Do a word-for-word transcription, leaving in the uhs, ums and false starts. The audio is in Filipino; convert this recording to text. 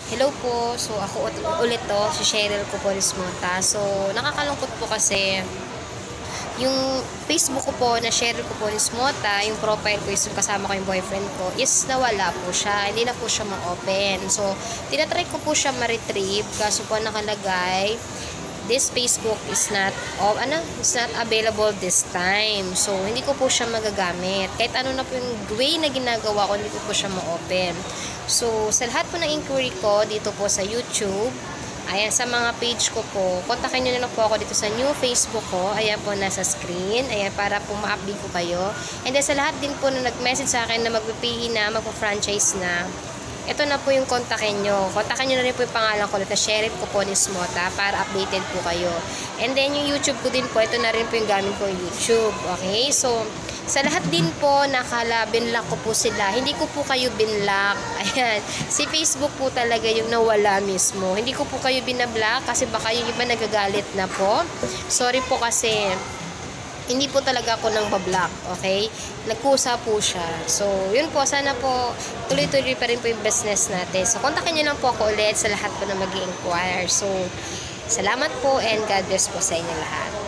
Hello po. So, ako ut- ulit to, si Cheryl Copolismota. So, nakakalungkot po kasi yung Facebook ko po na Cheryl Copolismota, yung profile ko is yung kasama ko yung boyfriend ko, is nawala po siya. Hindi na po siya ma-open. So, tinatry ko po siya ma-retrieve kaso po nakalagay, this Facebook is not, oh, ano, is not available this time. So, hindi ko po siya magagamit. Kahit ano na po yung way na ginagawa ko, hindi ko po siya ma-open. So, sa lahat po ng inquiry ko dito po sa YouTube, ayan, sa mga page ko po, kontakin nyo na lang po ako dito sa new Facebook ko. Ayan po, nasa screen. Ayan, para po ma-update ko kayo. And then, sa lahat din po na nag-message sa akin na mag-P I na, magpa-franchise na, ito na po yung kontakin nyo. Kontakin nyo na rin po yung pangalan ko na Cheryl Copolismota para updated po kayo. And then, yung YouTube ko din po, ito na rin po yung gamit ko yung YouTube. Okay? So, sa lahat din po, nakala, binlock ko po sila. Hindi ko po kayo binlock. Ayan. Si Facebook po talaga yung nawala mismo. Hindi ko po kayo binablock kasi baka yung iba nagagalit na po. Sorry po kasi hindi po talaga ako nang bablock, okay? Nagkusa po siya. So, yun po, sana po tuloy-tuloy pa rin po yung business natin. So, kontakin nyo lang po ako ulit sa lahat po na mag-i-inquire. So, salamat po and God bless po sa inyo lahat.